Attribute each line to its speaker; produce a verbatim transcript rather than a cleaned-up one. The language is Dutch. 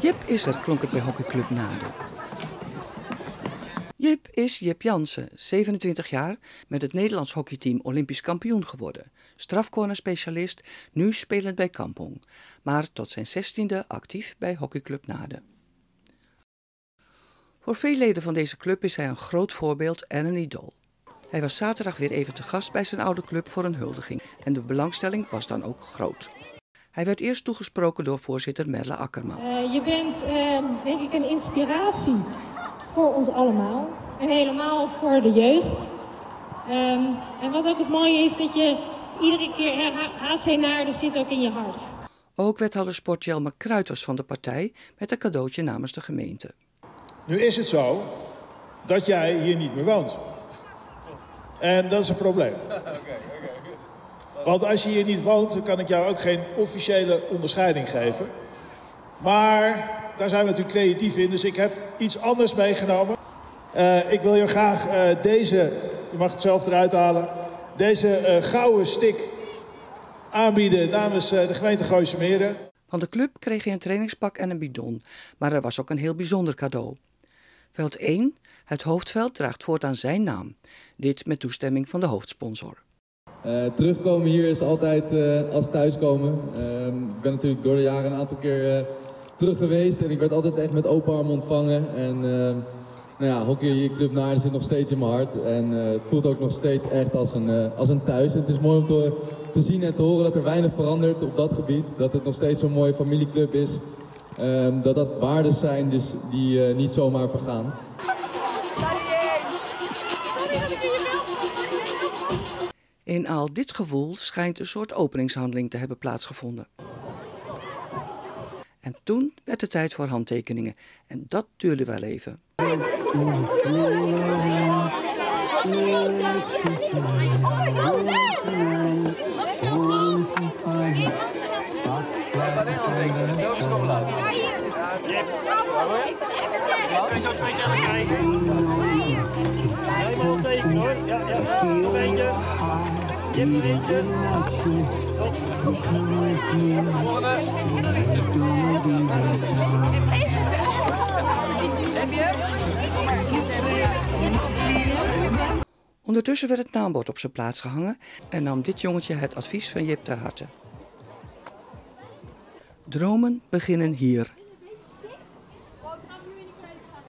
Speaker 1: Jip is er, klonk het bij hockeyclub Naarden. Jip is Jip Jansen, zevenentwintig jaar, met het Nederlands hockeyteam Olympisch kampioen geworden. Strafcornerspecialist, nu spelend bij Kampong, maar tot zijn zestiende actief bij hockeyclub Naarden. Voor veel leden van deze club is hij een groot voorbeeld en een idool. Hij was zaterdag weer even te gast bij zijn oude club voor een huldiging en de belangstelling was dan ook groot. Hij werd eerst toegesproken door voorzitter Merle Akkerman.
Speaker 2: Uh, je bent uh, denk ik een inspiratie voor ons allemaal en helemaal voor de jeugd. Um, en wat ook het mooie is, dat je iedere keer H C Naarden zit ook in je hart.
Speaker 1: Ook wethouder sport Jelmer Kruijt was van de partij met een cadeautje namens de gemeente.
Speaker 3: Nu is het zo dat jij hier niet meer woont. En dat is een probleem. Want als je hier niet woont, dan kan ik jou ook geen officiële onderscheiding geven. Maar daar zijn we natuurlijk creatief in, dus ik heb iets anders meegenomen. Uh, ik wil je graag uh, deze, je mag het zelf eruit halen, deze uh, gouden stick aanbieden namens uh, de gemeente Gooisemeren.
Speaker 1: Van de club kreeg hij een trainingspak en een bidon, maar er was ook een heel bijzonder cadeau. Veld één, het hoofdveld, draagt voortaan zijn naam. Dit met toestemming van de hoofdsponsor.
Speaker 4: Uh, terugkomen hier is altijd uh, als thuiskomen. Uh, ik ben natuurlijk door de jaren een aantal keer uh, terug geweest en ik werd altijd echt met open armen ontvangen. En uh, nou ja, hockeyclub Naarden zit nog steeds in mijn hart en uh, het voelt ook nog steeds echt als een, uh, als een thuis. En het is mooi om te, te zien en te horen dat er weinig verandert op dat gebied. Dat het nog steeds zo'n mooie familieclub is. Uh, dat dat waarden zijn dus die uh, niet zomaar vergaan.
Speaker 1: In al dit gevoel schijnt een soort openingshandeling te hebben plaatsgevonden. En toen werd het tijd voor handtekeningen. En dat duurde wel even. Ondertussen werd het naambord op zijn plaats gehangen en nam dit jongetje het advies van Jip ter harte. Dromen beginnen hier.